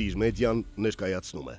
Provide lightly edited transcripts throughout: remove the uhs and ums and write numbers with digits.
Voltige մեդիան ներկայացնում է։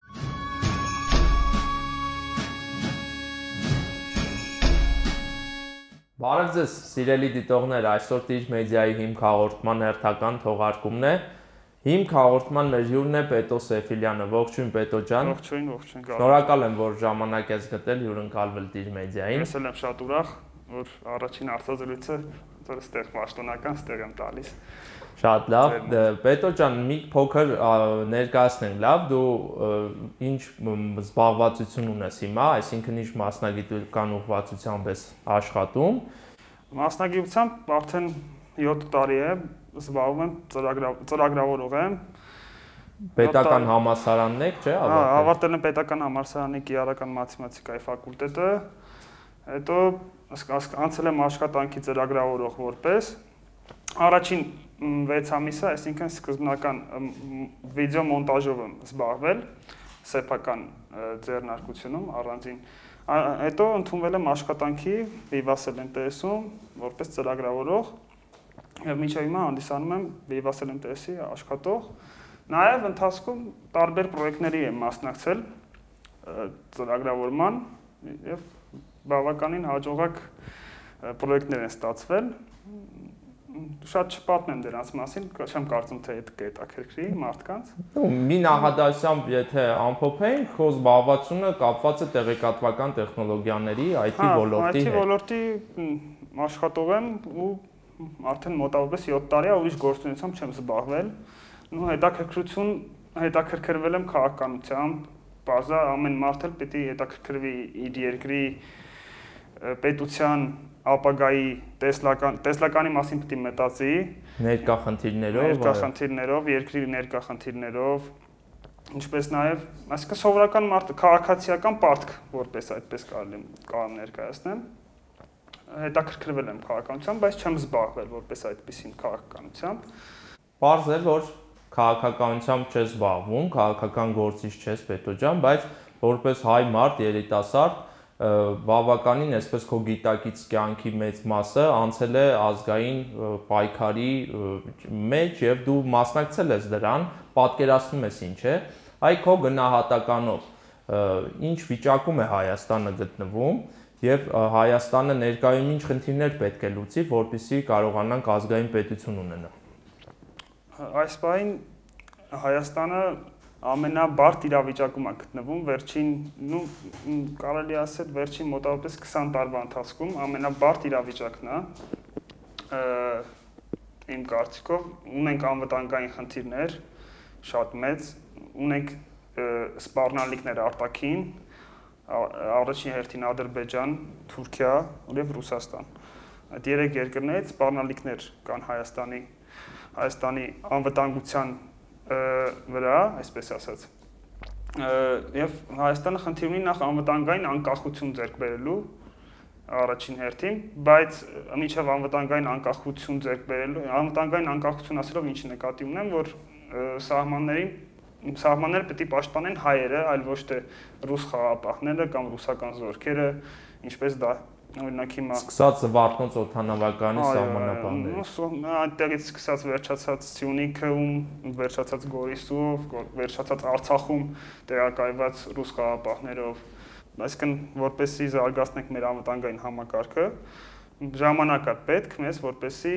Բարև ձեզ, սիրելի դիտողներ, այսօր Voltige մեդիայի հիմք հաղորդման հերթական թողարկումն է։ Հիմք հաղորդման մեր հյուրն է Պետո Սեֆիլյանը։ Ողջույն Պետո ջան։ Ողջույն, ողջույն։ Շնորհակալ եմ, որ ժամանակ ես գտել հյուրընկալվել Voltige մեդիային։ Ես էլ եմ շատ ուրախ, որ առաջին արտադրույցը ստեղ պաշտոնական ստեղ եմ տալիս։ Շատ լավ։ Պետո ջան, մի փոքր ներկայացնենք, լավ, դու ինչ զբաղվածություն ունես հիմա, այսինքն ինչ մասնագիտական ուղղվածությամբ ես աշխատում։ Մասնագիտությամբ արդեն 7 տարի է զբաղվում եմ, ծրագրավորող եմ։ Պետական համալսարանն եք, չէ՞, ավարտել եմ Պետական համալսարանի կիրառական մաթեմատիկայի ֆակուլտետը, հետո անցել եմ աշխատանքի ծրագրավորող որպես առաջին 6 ամիսը, այսինքն սկզբնական վիդեո մոնտաժով եմ զբաղվել սեփական ձեռնարկությունում առանձին։ Հետո ընդունվել եմ աշխատանքի Vivassel MTS-ում որպես ծրագրավորող եւ մինչեւ հիմա հանդիսանում եմ Vivassel MTS-ի աշխատող։ Նաեւ ընթացքում տարբեր պրոյեկտների եմ մասնակցել ծրագրավորման եւ բավականին հաջողակ պրոյեկտներ են ստացվել։ Շատ չպատմեմ դրանց մասին, չեմ կարծում թե այդ կետաքրքրի մարդկանց։ Մի նախադասությամբ եթե ամփոփենք, քո զբաղվածությունը կապված է տեղեկատվական տեխնոլոգիաների IT ոլորտի հետ։ IT ոլորտի աշխատող եմ ու արդեն մոտավորապես 7 տարի է ուրիշ գործունեությամբ չեմ զբաղվել։ Ու հետաքրքրվել եմ քաղաքականությամբ, բարձր ամեն մարդ էլ պետք է հետաքրքրվի իր երկրի պետության ապագայի տեսլականի մասին պետք է մտածի ներկա խնդիրներով, երկրի ներկա խնդիրներով, ինչպես նաև, այսինքն սովորական մարդը քաղաքացիական պարտք, որպես այդպես կարող ներկայացնեմ, հետաքրքրվել եմ քաղաքականությամբ, բայց չեմ զբաղվել որպես այդպիսին քաղաքականությամբ։ Պարզ է, որ քաղաքականությամբ չես զբաղվում, քաղաքական գործիչ չես Պետո ջան, բայց որպես հայ մարդ, երիտասարդ բավականին այսպես քո գիտակից կյանքի մեծ մասը անցել է ազգային պայքարի մեջ եւ դու մասնակցել ես դրան, պատկերացնում ես ինչ է, այ քո գնահատականով ինչ վիճակում է Հայաստանը գտնվում եւ Հայաստանը ներկայում ինչ խնդիրներ պետք է լուծի, որպեսզի կարողանանք ազգային պետություն ունենալ։ Այս պահին Հայաստանը ամենաբարդ իրավիճակում է գտնվում վերջին, կարելի ասել վերջին մոտավորապես 20 տարվա ընթացքում ամենաբարդ իրավիճակն է։ Իմ կարծիքով ունենք անվտանգային խնդիրներ շատ մեծ, ունենք սպառնալիքներ արտաքին, առաջին հերթին Ադրբեջան, Թուրքիա եւ Ռուսաստան։ Այդ երեք երկրներից սպառնալիքներ կան Հայաստանի անվտանգության վրա, այսպես ասած, եւ Հայաստանը խնդիր ունի նախ անվտանգային անկախություն ձեռք բերելու առաջին հերթին, բայց մինչեւ անվտանգային անկախություն ձեռք բերելու, անվտանգային անկախություն ասելով ինչ նկատի ունեմ, որ սահմանները պետք է պաշտպանեն հայերը, այլ ոչ թե ռուս խաղապահները կամ ռուսական զորքերը, ինչպես դա օրինակ հիմա սկսած Զվարթնոց օդանավականի սահմանապահներից, այնտեղից սկսած վերջացած Սյունիքում, վերջացած Գորիսով, վերջացած Արցախում տեղակայված ռուս խաղապահներով, այսինքն որպեսզի զարգացնենք մեր անվտանգային համակարգը, ժամանակ է պետք մեզ, որպեսզի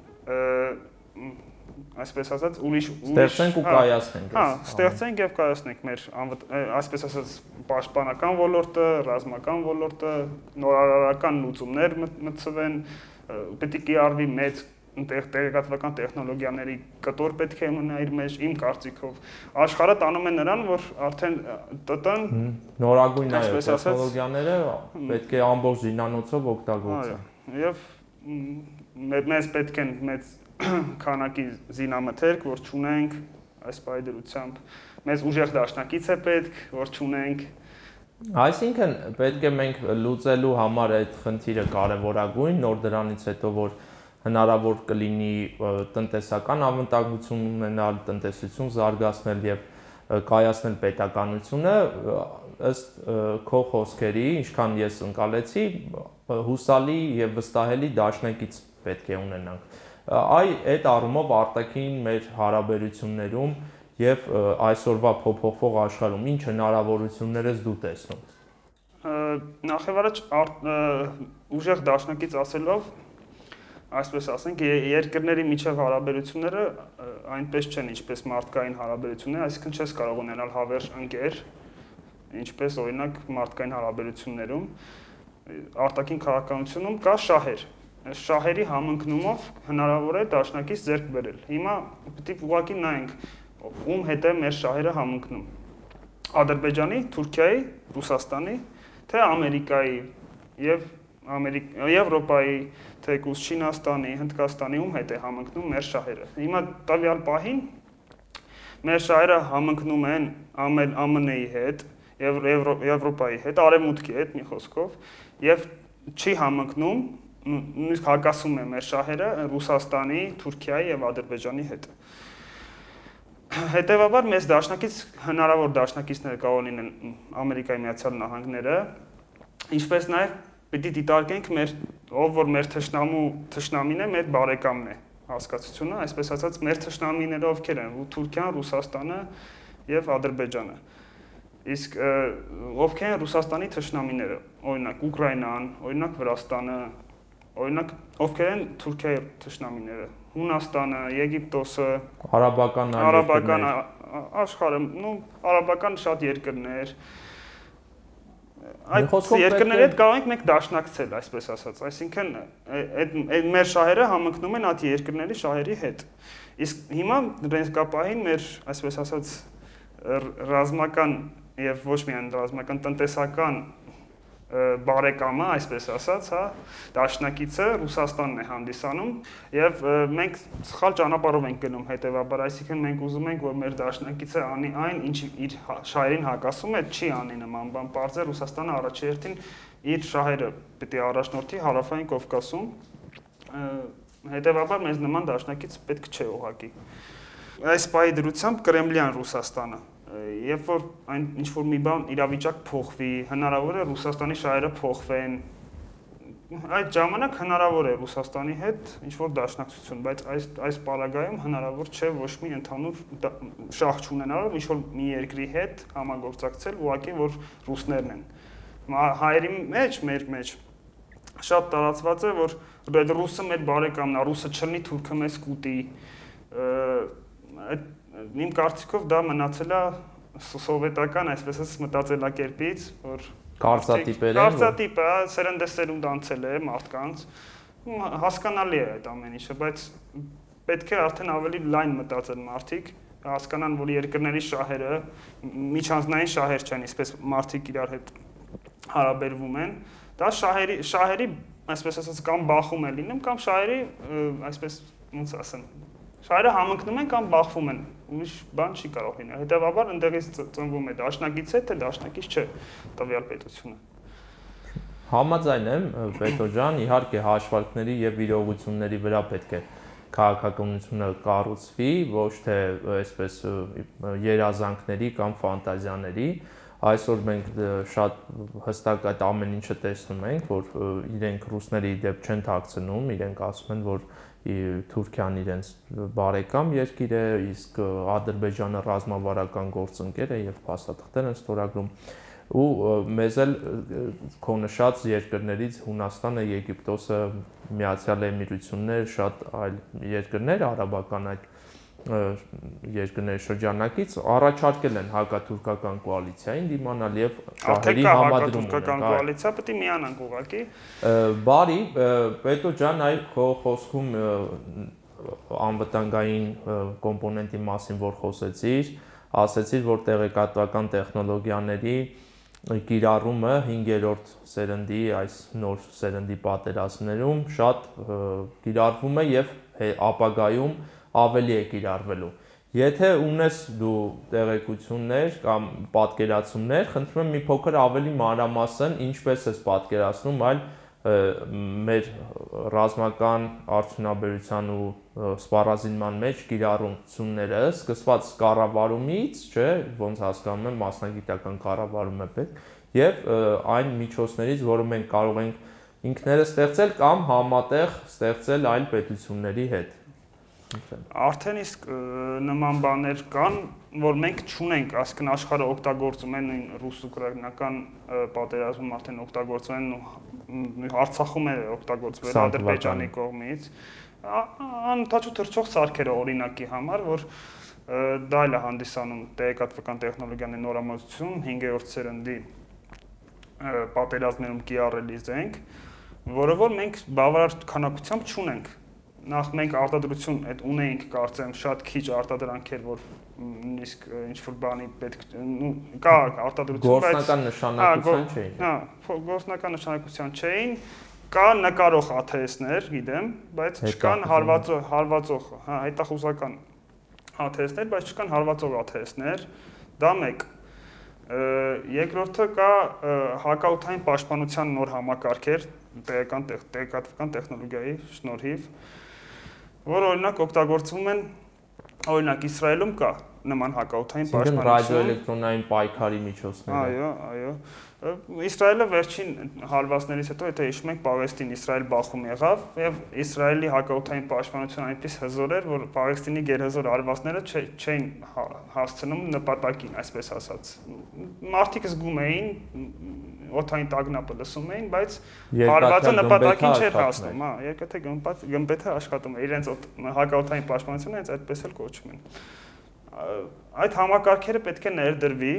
այսպես ասած ստեղծենք ու կայացնենք։ Ստեղծենք եւ կայացնենք մեր այսպես ասած պաշտպանական ոլորտը, ռազմական ոլորտը, նորարարական լուծումներ մտցվեն, պետք է կիրառվի մեծ տեղեկատվական տեխնոլոգիաների կտոր պետք է ունենա իր մեջ, իմ կարծիքով։ Աշխարհը տանում է նրան, որ արդեն ՏՏ-ն նորագույն տեխնոլոգիաները պետք է ամբողջ զինանոցով օգտագործեն։ Եվ մեզ պետք են մեծ քանակի զինամթերք, որ չունենք, այս պայդրությամբ, մեզ ուժեղ դաշնակից է պետք, որ չունենք։ Այսինքն պետք է մենք լուծելու համար այդ խնդիրը կարևորագույն, նոր դրանից հետո որ հնարավոր կլինի տնտեսական անվտանգություն ունենալ, տնտեսություն զարգացնել եւ կայացնել պետականությունը, ըստ քո խոսքերի, ինչքան ես ընկալեցի, հուսալի եւ վստահելի դաշնակից պետք է ունենանք։ Այդ առումով արտաքին մեր հարաբերություններում եւ այսօրվա փոփոխվող աշխարհում ինչ հնարավորություններ ես դու տեսնում։ Նախ եւ առաջ ուժեղ դաշնակից ասելով, այսպես ասենք, երկրների միջև հարաբերությունները այնպես չեն, ինչպես մարդկային հարաբերությունները, այսինքն չես կարող ունենալ հավերժ ընկեր, ինչպես օրինակ մարդկային հարաբերություններում, արտաքին քաղաքականությունում կա շահեր։ Այս շահերի համընկնումով հնարավոր է դաշնակից ձեռք բերել։ Հիմա պետք է ուղղակի նայենք, ում հետ է մեր շահերը համընկնում։ Ադրբեջանի, Թուրքիայի, Ռուսաստանի, թե Ամերիկայի եւ Եվրոպայի, թեկուզ Չինաստանի, Հնդկաստանի ում հետ է համընկնում մեր շահերը։ Հիմա տվյալ պահին մեր շահերը համընկնում են ԱՄՆ-ի հետ, Եվրոպայի հետ, Արևմուտքի հետ, մի խոսքով, եւ չի համընկնում, նույնիսկ հակասում է մեր շահերը Ռուսաստանի, Թուրքիայի եւ Ադրբեջանի հետ։ Հետևաբար մեզ դաշնակից հնարավոր դաշնակիցներ կարող լինեն Ամերիկայի Միացյալ Նահանգները, ինչպես նաեւ պիտի դիտարկենք ով որ մեր թշնամին է, մեր բարեկամն է հասկացությունը, այսպես ասած մեր թշնամիները ովքեր են՝ Թուրքիան, Ռուսաստանը եւ Ադրբեջանը։ Իսկ ովքեր են Ռուսաստանի թշնամիները, օրինակ Ուկրաինան, օրինակ Վրաստանը, օրինակ ովքեր են Թուրքիայի թշնամիները, Հունաստանը, Եգիպտոսը, արաբական աշխարհը, արաբական շատ երկրներ։ Այդ երկրների հետ կարող ենք մենք դաշնակցել, այսպես ասած, այսինքն այդ մեր շահերը համընկնում են այդ երկրների շահերի հետ։ Իսկ հիմա ռենկապահին մեր, այսպես ասած, ռազմական եւ ոչ միայն ռազմական տնտեսական բարեկամը, այսպես ասած, հա, դաշնակիցը Ռուսաստանն է հանդիսանում եւ մենք սխալ ճանապարհով ենք գնում հետեւաբար, այսինքն մենք ուզում ենք, որ մեր դաշնակիցը անի այն, ինչ իր շահերին հակասում է, չի անի նման բան, բարձր Ռուսաստանը առաջի հերթին իր շահերը պետք է առաջնորդի Հարավային Կովկասում, հետեւաբար մեզ նման դաշնակից պետք չէ ուղղակի։ Այս պահի դրությամբ Կրեմլյան Ռուսաստանը Երբ որ այն ինչ-որ մի բան իրավիճակ փոխվի, հնարավոր է Ռուսաստանի շահերը փոխվեն, այդ ժամանակ հնարավոր է Ռուսաստանի հետ ինչ-որ դաշնակցություն, բայց այս պարագայում հնարավոր չէ ոչ մի ընդհանուր շահ չունենալով ինչ-որ մի երկրի հետ համագործակցել, ուղղակի որ ռուսներն են։ Հայերի մեջ, մեր մեջ շատ տարածված է, որ ռուսը մեր բարեկամն է, ռուսը չլինի, թուրքը մեզ կուտի, Իմ կարծիքով դա մնացել է սովետական, այսպես ասած, մտածելակերպից, որ կարծատիպ է, սերնդեսերունդ անցել է մարդկանց, հասկանալի է այդ ամեն ինչը, բայց պետք է արդեն ավելի լայն մտածել մարդիկ, հասկանան, որ երկրների շահերը, միջանձնային շահեր չեն, այսպես մարդիկ իրար հետ հարաբերվում են, դա շահերի, այսպես ասած, կամ բախում է լինում, կամ շահերի, այսպես, ոնց ասեմ, շահերը համընկնում են կամ բախվում են, ուրիշ բան չի կարող լինել։ Հետևաբար ընդեղից ծնվում է դաշնակից է, թե դաշնակից չէ տվյալ պետությունը։ Համաձայն եմ, Պետո ջան, իհարկե հաշվարկների եւ իրողությունների վրա պետք է քաղաքականությունը կառուցվի, ոչ թե այսպես երազանքների կամ ֆանտազիաների։ Այսօր մենք շատ հստակ այդ ամեն ինչը տեսնում ենք, որ իրենք ռուսների դեպ չեն թաքցնում, իրենք ասում են, որ Թուրքիան իրենց բարեկամ երկիր է, իսկ Ադրբեջանը ռազմավարական գործընկեր է եւ փաստաթղթեր են ստորագրում ու մեզ էլ քո նշած երկրներից Հունաստանը, Եգիպտոսը, Միացյալ Էմիրություններ, շատ այլ երկրներ, արաբական այդ երկրների շրջանակից առաջարկել են հակաթուրքական կոալիցիային դիմանալ եւ շահերի համադրում ունեն։ Հակաթուրքական կոալիցիա պետք է միանանք ուղղակի։ Բարի, Պետո ջան, այ քո խոսքում անվտանգային կոմպոնենտի մասին որ խոսեցիր, ասեցիր, որ տեղեկատվական տեխնոլոգիաների կիրառումը 5-րդ սերնդի, այս նոր սերնդի պատերազմներում շատ կիրառվում է եւ ապագայում ավելի է կիրառվելու։ Եթե ունես դու տեղեկություններ կամ պատկերացումներ, խնդրում եմ մի փոքր ավելի մանրամասն ինչպես ես պատկերացնում այլ մեր ռազմական արդյունաբերության ու սպառազինման մեջ կիրառությունները սկսված կառավարումից, չէ, ոնց հասկանում եմ, մասնագիտական կառավարում է պետք, եւ այն միջոցներից, որը մենք կարող ենք ինքներս ստեղծել կամ համատեղ ստեղծել այլ պետությունների հետ։ Արդեն իսկ նման բաներ կան, որ մենք չունենք, այսինքն աշխարհը օգտագործում են նույն ռուս-ուկրաինական պատերազմում արդեն օգտագործում են ու Արցախում է օգտագործվել Ադրբեջանի կողմից։ Անընդհատ թռչող սարքերը օրինակի համար, որ դա էլ է հանդիսանում տեղեկատվական տեխնոլոգիաների նորամուծություն 5-րդ սերնդի պատերազմներում կիրառելի զենք, որը որ մենք բավարար քանակությամբ չունենք։ Նախ մենք արտադրություն այդ ունեինք, կարծեմ, շատ քիչ արտադրանք էր, որ նույնիսկ ինչ-որ բանի պետք կա արտադրություն, բայց գործնական նշանակության չէին։ Հա, գործնական նշանակության չէին, կա նկարող ATS-ներ, գիտեմ, բայց չկան հարվածող, հա, հետախուզական ATS-ներ, բայց չկան հարվածող ATS-ներ, դա մեկ։ Երկրորդը կա հակաօդային պաշտպանության նոր համակարգեր տեղեկատվական տեխնոլոգիայի շնորհիվ, որ օրինակ օգտագործվում են, օրինակ Իսրայելում կա նման հակաօդային պաշտպանություն, ռադիոէլեկտրոնային պայքարի միջոցներ։ Այո։ Իսրայելը վերջին հարվածներից հետո, եթե հիշում եք, Պաղեստին-Իսրայել բախում եղավ, եւ Իսրայելի հակաօդային պաշտպանությունը այնպես հզոր էր, որ Պաղեստինի գերհզոր հարվածները չէին հասցնում նպատակին, այսպես ասած։ Մարդիկ զգում էին, օդային տագնապը լսում էին, բայց հարվածը նպատակին չէր հասնում, հա, երկաթե գմբեթը աշխատում է, իրենց հակաօդային պաշտպանությունը հենց այդպես էլ կոչում են։ Այդ համակարգերը պետք է ներդրվի,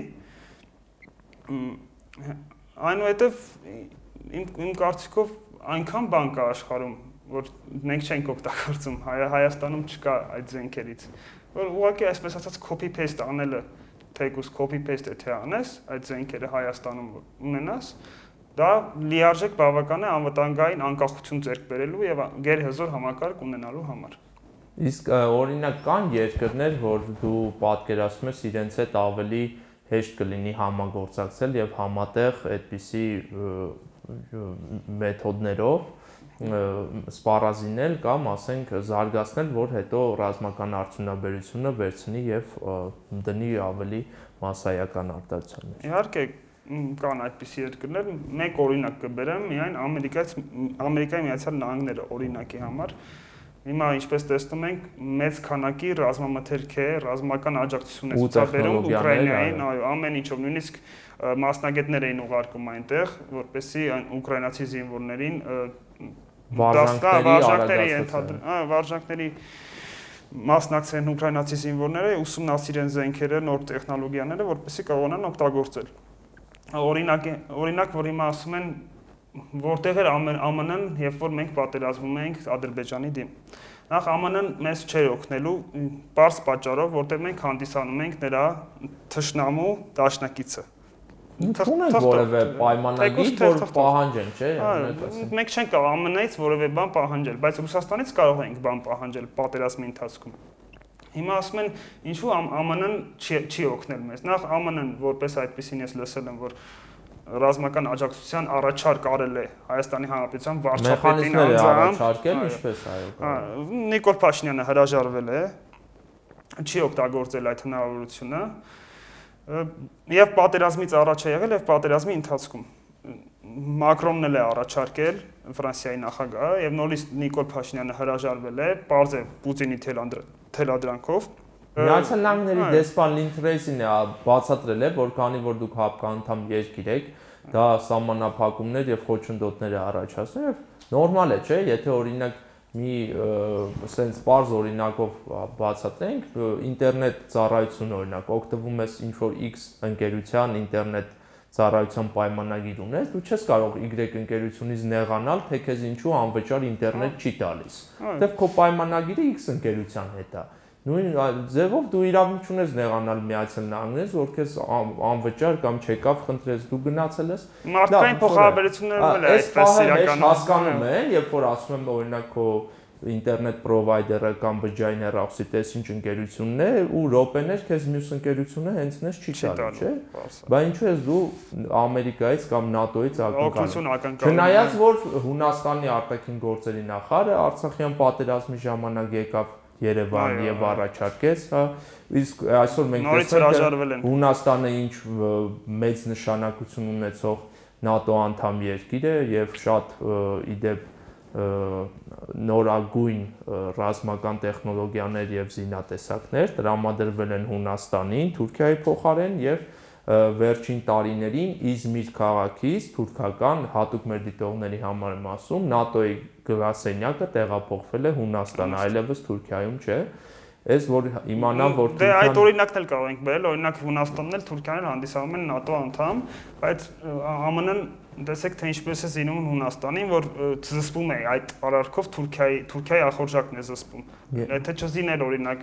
այնուհետև իմ կարծիքով այնքան բան կա աշխարհում, որ մենք չենք օգտագործում, Հայաստանում չկա այդ զենքերից, որ ուղղակի այսպես ասած copy-paste անելը, թեկուզ copy-paste եթե անես, այդ զենքերը Հայաստանում ունենաս, դա լիարժեք բավական է անվտանգային անկախություն ձեռք բերելու եւ գերհզոր համակարգ ունենալու համար։ Իսկ օրինակ կան երկրներ, որ դու պատկերացնում ես իրենց հետ ավելի հեշտ կլինի համագործակցել եւ համատեղ այդպիսի մեթոդներով սպառազինել կամ ասենք զարգացնել, որ հետո ռազմական արդյունաբերությունը վերցնի եւ դնի ավելի մասսայական արտադրության մեջ։ Իհարկե կան այդպիսի երկրներ, մեկ օրինակ կբերեմ, միայն Ամերիկայի Միացյալ Նահանգները օրինակի համար։ Հիմա ինչպես տեսնում ենք, մեծ քանակի ռազմամթերք է, ռազմական աջակցություն է ցուցաբերում Ուկրաինային, այո, ամեն ինչով, նույնիսկ մասնագետներ էին ուղարկում այնտեղ, որպեսզի ուկրաինացի զինվորներին վարժանքների մասնակցեն ուկրաինացի զինվորները, ուսումնասիրեն զենքերը, նոր տեխնոլոգիաները, որպեսզի կարողանան օգտագործել։ Օրինակ, որ հիմա ասում են որտեղ էր ԱՄՆ-ն, երբ որ մենք պատերազմում էինք Ադրբեջանի դեմ։ Նախ ԱՄՆ-ն մեզ չէր օգնելու պարզ պատճառով, որտեղ մենք հանդիսանում ենք նրա թշնամու դաշնակիցը։ Չունենք որևէ պայմանագիր, որ պահանջեն, չէ՞։ Մենք չենք կարող ԱՄՆ-ից որևէ բան պահանջել, բայց Ռուսաստանից կարող ենք բան պահանջել պատերազմի ընթացքում։ Հիմա ասում են, ինչու ԱՄՆ-ն չի օգնել մեզ։ Նախ ԱՄՆ-ն որպես այդպեսին ես լսել եմ, որ ռազմական աջակցության առաջարկ արել է Հայաստանի Հանրապետության վարչապետին առաջարկել, ինչպես այո։ Նիկոլ Փաշինյանը հրաժարվել է, չի օգտագործել այդ հնարավորությունը, եւ պատերազմից առաջ է եղել եւ պատերազմի ընթացքում Մակրոնն էլ է առաջարկել Ֆրանսիայի նախագահը եւ նորից Նիկոլ Փաշինյանը հրաժարվել է, պարզ է Պուտինի թելադրանքով։ Միացյալ Նահանգների դեսպան Լինթրեյսին է բացատրել է, որ քանի որ դուք հապկանդամ երկիր եք, դա սահմանափակումներ եւ խոչընդոտներ է առաջացնում եւ նորմալ է, չէ՞, եթե օրինակ մի սենց պարզ օրինակով բացատրենք, ինտերնետ ծառայություն օրինակ օգտվում ես ինչ-որ X ընկերության ինտերնետ ծառայության պայմանագիր ունես, դու չես կարող Y ընկերությունից նեղանալ, թե քեզ ինչու անվճար ինտերնետ չի տալիս։ Որտեվ քո պայմանագիրը X ընկերության հետ է։ Նույն ձևով դու իրավունք չունես նեղանալ Միացյալ Նահանգներից, որ քեզ անվճար կամ չեկավ խնդրես, դու գնացել ես։ Մարդկային փոխհարաբերություններն էլ այդպես իրականացնում հասկանում են, երբ որ ասում եմ օրինակ քո ինտերնետ պրովայդերը կամ բջջային հեռախոսի տես ինչ ընկերությունն է ու րոպեներ քեզ մյուս ընկերությունը հենց նես չի տալու, չէ՞։ Բայց ինչու ես դու Ամերիկայից կամ ՆԱՏՕ-ից ակնկալում։ Չնայած որ Հունաստանի արտաքին գործերի նախարարը Արցախյան պատերազմի ժամանակ եկավ Երևան եւ առաջարկեց, հա, իսկ այսօր մենք տեսնում ենք Հունաստանը ինչ մեծ նշանակություն ունեցող ՆԱՏՕ անդամ երկիր է եւ շատ իդեպ նորագույն ռազմական տեխնոլոգիաներ եւ զինատեսակներ տրամադրվել են Հունաստանին, Թուրքիայի փոխարեն եւ վերջին տարիներին Իզմիր քաղաքից թուրքական հատուկ մեր դիտողների համար եմ ասում ՆԱՏՕ-ի գրասենյակը տեղափոխվել է Հունաստան, այլևս Թուրքիայում չէ։ Այս որ իմանամ որ Դե այդ օրինակն էլ կարող ենք բերել, օրինակ Հունաստանն էլ Թուրքիան էլ հանդիսանում են ՆԱՏՕ անդամ, բայց ԱՄՆ-ն տեսեք թե ինչպես է զինում Հունաստանին, որ զսպում է այդ արարքով Թուրքիայի ախորժակն է զսպում։ Եթե չզիներ օրինակ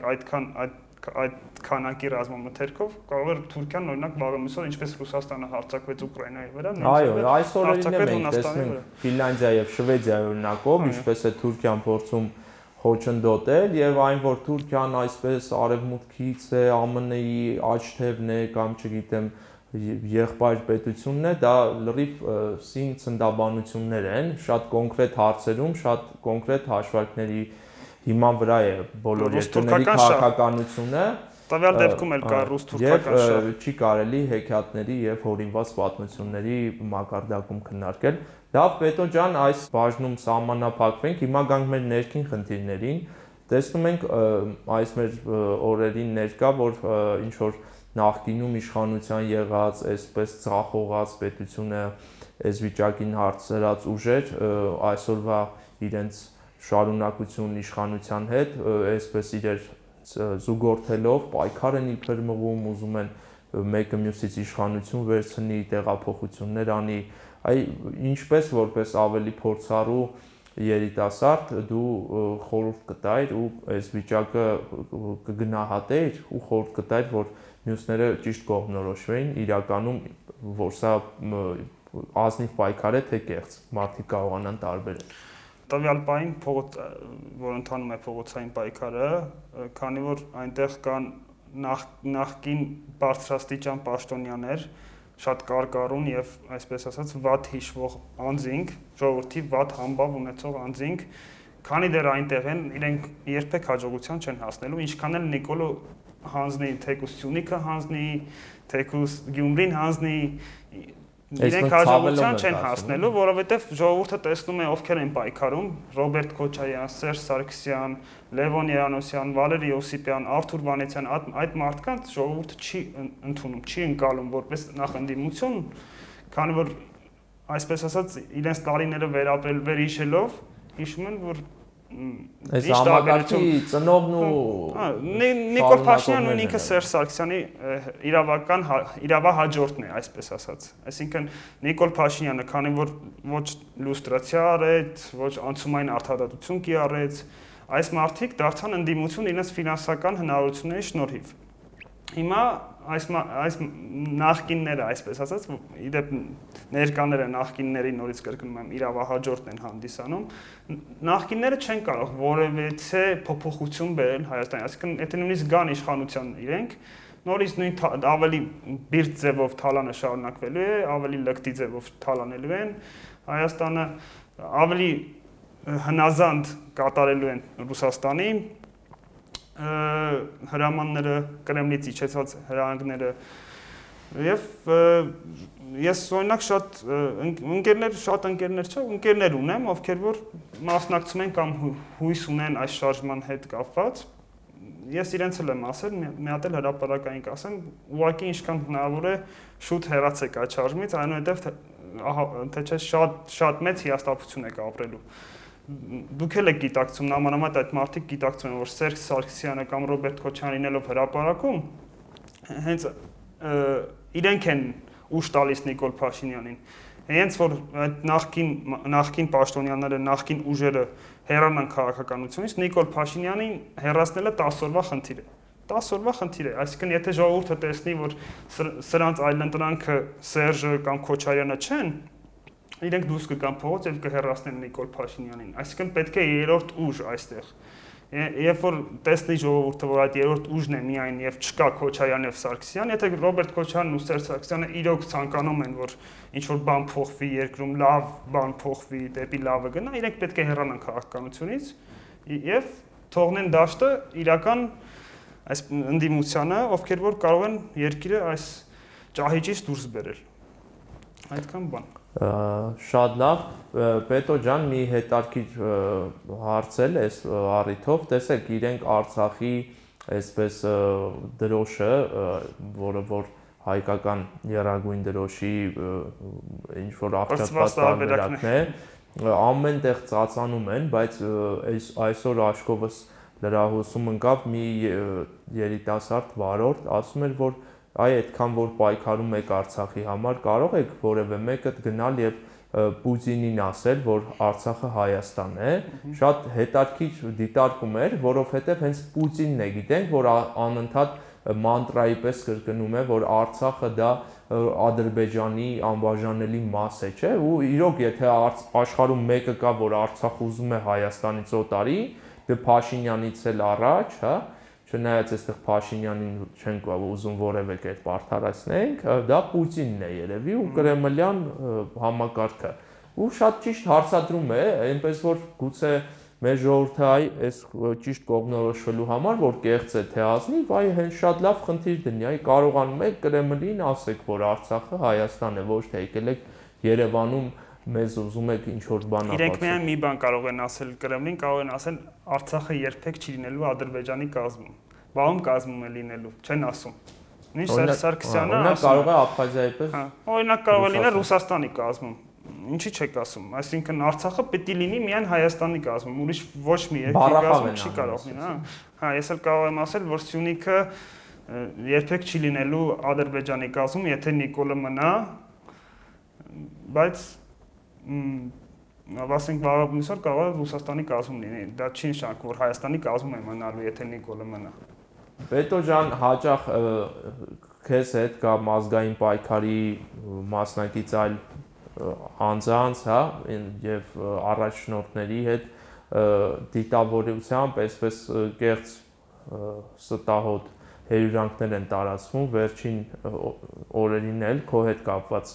այդ քանակի ռազմամթերքով, կարող էր Թուրքիան օրինակ վաղը մյուսօր ինչպես Ռուսաստանը հարձակվեց Ուկրաինայի վրա, այո, այսօր էլ մենք տեսնում ենք Ֆինլանդիա եւ Շվեդիայի օրինակով, ինչպես է Թուրքիան փորձում խոչընդոտել եւ այն որ Թուրքիան այսպես արևմուտքից է ԱՄՆ-ի աչթևն է կամ չգիտեմ եղբայր պետությունն է, դա լրիվ սին ցնդաբանություններ են, շատ կոնկրետ հարցերում, շատ կոնկրետ հաշվարկների հիման վրա է բոլոր երկրների քաղաքականությունը։ Տվյալ դեպքում էլ կա ռուս-թուրքական շահ։ Եվ չի կարելի հեքիաթների եւ հորինված պատմությունների մակարդակում քննարկել։ Լավ, Պետո ջան, այս բաժնում սահմանափակվենք, հիմա գանք մեր ներքին խնդիրներին։ Տեսնում ենք այս մեր օրերին ներկա, որ ինչ որ նախկինում իշխանության եղած, այսպես ցախողած պետությունը այս վիճակին հարցրած ուժեր այսօրվա իրենց շարունակություն իշխանության հետ, այսպես իրեր զուգորդելով պայքար են իբր մղում, ուզում են մեկը մյուսից իշխանություն վերցնի, տեղափոխություններ անի, այ ինչպես որպես ավելի փորձառու երիտասարդ դու խորհուրդ կտայր ու այս վիճակը կգնահատեիր ու խորհուրդ կտայր, որ մյուսները ճիշտ կողմնորոշվեին, իրականում որ սա ազնիվ պայքար է թե կեղծ, մարդիկ կարողանան տարբերել։ Տվյալ պահին որ ընթանում է փողոցային պայքարը, քանի որ այնտեղ կան նախկին բարձրաստիճան պաշտոնյաներ, շատ կարկառուն եւ այսպես ասած վատ հիշվող անձինք, ժողովրդի վատ համբավ ունեցող անձինք, քանի դեռ այնտեղ են, իրենք երբեք հաջողության չեն հասնելու, ինչքան էլ Նիկոլո հանձնի, թեկուս Սյունիքը հանձնի, թեկուս Գյումրին հանձնի, իրենք հաջողության չեն հասնելու, որովհետև ժողովուրդը տեսնում է ովքեր են պայքարում, Ռոբերտ Քոչարյան, Սերժ Սարգսյան, Լևոն Երանոսյան, Վալերի Յոսիպյան, Արթուր Վանեցյան, այդ մարդկանց ժողովուրդը չի ընդունում, չի ընկալում որպես նախընդդիմություն, քանի որ այսպես ասած իրենց տարիները վերհիշելով հիշում են, որ այս համակարգի ծնողն ու Նիկոլ Փաշինյանն ու ինքը Սերժ Սարգսյանի իրավահաջորդն է, այսպես ասած։ Այսինքն Նիկոլ Փաշինյանը, քանի որ ոչ լուստրացիա արեց, ոչ անցումային արդարադատություն կիրառեց, այս մարդիկ դարձան ընդդիմություն իրենց ֆինանսական հնարավորությունների շնորհիվ։ Հիմա այս նախկինները, այսպես ասած, իդեպ ներկաները նախկինների նորից կրկնում եմ իրավահաջորդն են հանդիսանում, նախկինները չեն կարող որևէ փոփոխություն բերել Հայաստանի, այսինքն եթե նույնիսկ գան իշխանության իրենք, նորից նույն ավելի բիրտ ձևով թալանը շարունակվելու է, ավելի լկտի ձևով թալանելու են Հայաստանը, ավելի հնազանդ կատարելու են Ռուսաստանի հրամանները, Կրեմլից իջեցված հրահանգները եւ ես օրինակ շատ ընկերներ ունեմ, ովքեր որ մասնակցում են կամ հույս ունեն այս շարժման հետ կապված։ Ես իրենց էլ եմ ասել, մի հատ էլ հրապարակային կասեմ, ուղղակի ինչքան հնարավոր է շուտ հեռացեք այդ շարժումից, այնուհետև թե չէ շատ մեծ հիասթափություն եք ապրելու։ Դուք էլ եք գիտակցում, նամանավանդ այդ մարդիկ գիտակցում են, որ Սերժ Սարգսյանը կամ Ռոբերտ Քոչարյանը լինելով հրապարակում, հենց իրենք են ուժ տալիս Նիկոլ Փաշինյանին։ Հենց որ այդ նախկին պաշտոնյաները, նախկին ուժերը հեռանան քաղաքականությունից, Նիկոլ Փաշինյանին հեռացնելը 10 օրվա խնդիր է։ 10 օրվա խնդիր է, այսինքն եթե ժողովուրդը տեսնի, որ սրանց այլընտրանքը Սերժը կամ Քոչարյանը չեն, իրենք դուրս կգան փողոց եւ կհեռացնեն Նիկոլ Փաշինյանին։ Այսինքն պետք է երրորդ ուժ այստեղ։ Երբ որ տեսնի ժողովուրդը, որ այդ երրորդ ուժն է միայն եւ չկա Քոչարյան եւ Սարգսյան, եթե Ռոբերտ Քոչարյանն ու Սերժ Սարգսյանը իրոք ցանկանում են, որ ինչ որ բան փոխվի երկրում, լավ բան փոխվի, դեպի լավը գնա, իրենք պետք է հեռանան քաղաքականությունից եւ թողնեն դաշտը իրական այս ընդդիմությանը, ովքեր որ կարող են երկիրը այս ճահիճից դուրս բերել։ Այդքան բան։ Շատ լավ, Պետո ջան, մի հետարքիր հարցել էս առիթով, տեսեք, իրենք Արցախի այսպես դրոշը, որը որ հայկական եռագույն դրոշի ինչ որ ապչակված տարբերակն է, ամեն տեղ ծածանում են, բայց այսօր աշկովս լրահոսում ընկավ մի երիտասարդ վարորդ, ասում էր, որ այ այդքան որ պայքարում եք Արցախի համար, կարող եք որևէ մեկը գնալ եւ Պուտինին ասել, որ Արցախը Հայաստան է, շատ հետաքրքիր դիտարկում էր, որովհետեւ հենց Պուտինն է, գիտենք, որ անընդհատ մանտրայի պես կրկնում է, որ Արցախը դա Ադրբեջանի անբաժանելի մաս է, չէ՞, ու իրոք եթե աշխարհում մեկը կա, որ Արցախ ուզում է Հայաստանից օտարի, դե Փաշինյանից էլ առաջ, հա, չնայած այստեղ Փաշինյանին չենք ուզում որևէ կերպ արդարացնենք, դա Պուտինն է երևի ու կրեմլյան համակարգը։ Ու շատ ճիշտ հարցադրում է, այնպես որ գուցե մեր ժողովուրդը այս ճիշտ կողմնորոշվելու համար, որ կեղծ է թե ազնիվ, այ հենց շատ լավ խնդիր դնի, այ կարողանում եք Կրեմլին ասեք, որ Արցախը Հայաստան է, ոչ թե եկել եք Երևանում մեզ ուզում եք ինչ-որ բան ապացուցել։ Իրենք միայն մի բան կարող են ասել Կրեմլին, կարող են ասել Արցախը երբեք չի լինելու Ադրբեջանի կազմում։ Բաղում կազմում է լինելու, չեն ասում։ Ինչ Սարգսյանը ասում։ Կարող է Աբխազիայի պես։ Օրինակ կարող է լինել Ռուսաստանի կազմում։ Ինչի՞ չեք ասում։ Այսինքն Արցախը պետք է լինի միայն Հայաստանի կազմում, ուրիշ ոչ մի երկրի կազմում չի կարող լինել, հա։ Հա, ես էլ կարող եմ ասել, որ Սյունիքը երբեք չի լինելու Ադրբեջանի կազմում, եթե Նիկոլը մնա, բայց ասենք վաղաբույսոր կարող է Ռուսաստանի կազմում լինի։ Դա չի նշանակում, որ Հայաստանի կազմում է մնալու, եթե Նիկոլը մնա։ Պետո ջան, հաճախ քեզ հետ կամ ազգային պայքարի մասնակից այլ անձանց, հա, եւ առաջնորդների հետ դիտավորությամբ այսպես կեղծ ստահոդ հերյուրանքներ են տարածվում վերջին օրերին էլ քո հետ կապված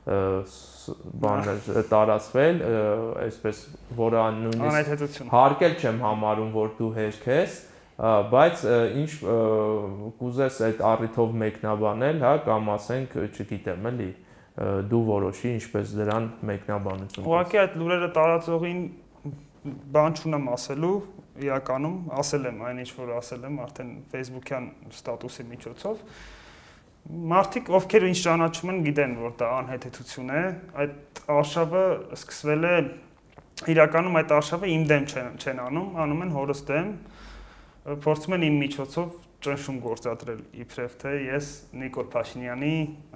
բաներ տարածվել, այսպես որը նույնիսկ հարկել չեմ համարում, որ դու հերք ես, բայց ինչ կուզես այդ առիթով մեկնաբանել, հա, կամ ասենք, չգիտեմ, էլի, դու որոշի ինչպես դրան մեկնաբանություն։ Ուղղակի այդ լուրերը տարածողին բան չունեմ ասելու, իրականում ասել եմ այն ինչ որ ասել եմ արդեն Facebook-յան ստատուսի միջոցով։ Մարդիկ, ովքեր ինչ ճանաչում են, գիտեն, որ դա անհեթեթություն է, այդ արշավը սկսվել է, իրականում այդ արշավը իմ դեմ չեն անում են հորս դեմ, փորձում են իմ միջոցով ճնշում գործադրել, իբրև թե ես Նիկոլ Փաշինյանի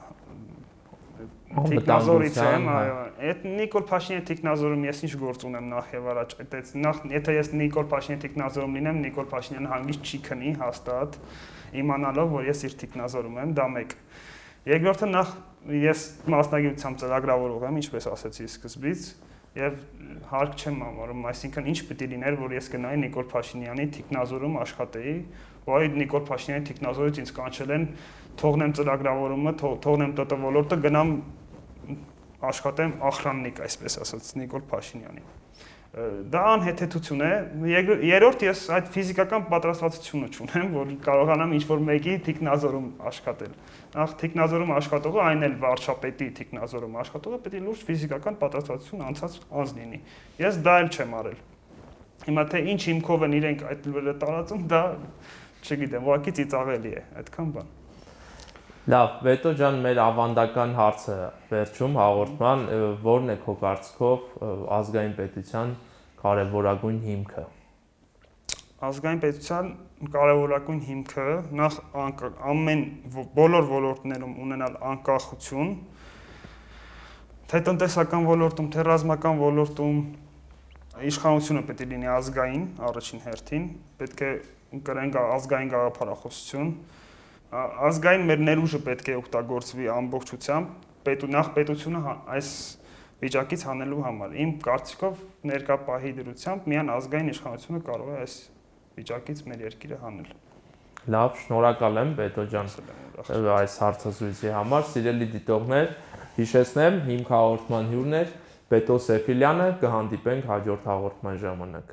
թիկնազորից եմ, այո, այդ Նիկոլ Փաշինյանի թիկնազորում ես ինչ գործ ունեմ նախ եւ առաջ, եթե ես Նիկոլ Փաշինյանի թիկնազորում լինեմ, Նիկոլ Փաշինյանը հանգիստ չի քնի հաստատ, իմանալով, որ ես իր թիկնազորում եմ, դա մեկ։ Երկրորդը նախ ես մասնագիտությամբ ծրագրավորող եմ, ինչպես ասացի սկզբից, եւ հարկ չեմ համարում, այսինքն ինչ պետք է լիներ, որ ես գնայի Նիկոլ Փաշինյանի թիկնազորում աշխատեի, ու այդ Նիկոլ Փաշինյանի թիկնազորից ինձ կանչել են թողնեմ ծրագրավորումը, թողնեմ ՏՏ ոլորտը, գնամ աշխատեմ ախրաննիկ, այսպես ասած, Նիկոլ Փաշինյանի։ Դա անհեթեթություն է։ Երրորդ ես այդ ֆիզիկական պատրաստվածությունը չունեմ, որ կարողանամ ինչ-որ մեկի թիկնազորում աշխատել։ Նախ թիկնազորում աշխատողը, այն էլ վարչապետի թիկնազորում աշխատողը պետք է լուրջ ֆիզիկական պատրաստվածություն անցած անձ լինի։ Ես դա էլ չեմ արել։ Հիմա թե ինչ հիմքով են իրենք այդ լուրերը տարածում, դա չգիտեմ, ուղղակի ծիծաղելի է, այդքան բան։ Լավ, Պետո ջան, մեր ավանդական հարցը վերջում հաղորդման, որն է քո կարծիքով ազգային պետության կարևորագույն հիմքը։ Ազգային պետության կարևորագույն հիմքը նախ ամեն բոլոր ոլորտներում ունենալ անկախություն, թե տնտեսական ոլորտում, թե ռազմական ոլորտում իշխանությունը պետք է լինի ազգային, առաջին հերթին, պետք է կրենք ազգային գաղափարախոսություն, ազգային մեր ներուժը պետք է օգտագործվի ամբողջությամբ, նախ պետությունը այս վիճակից հանելու համար։ Իմ կարծիքով ներկա պահի դրությամբ միայն ազգային իշխանությունը կարող է այս վիճակից մեր երկիրը հանել։ Լավ, շնորհակալ եմ Պետո ջան այս հարցազրույցի համար, սիրելի դիտողներ, հիշեցնեմ, հիմք հաղորդման հյուրն էր Պետո Սեֆիլյանը, կհանդիպենք հաջորդ հաղորդման ժամանակ։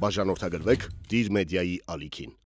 Բաժանորդագրվեք Դիր մեդիայի ալիքին։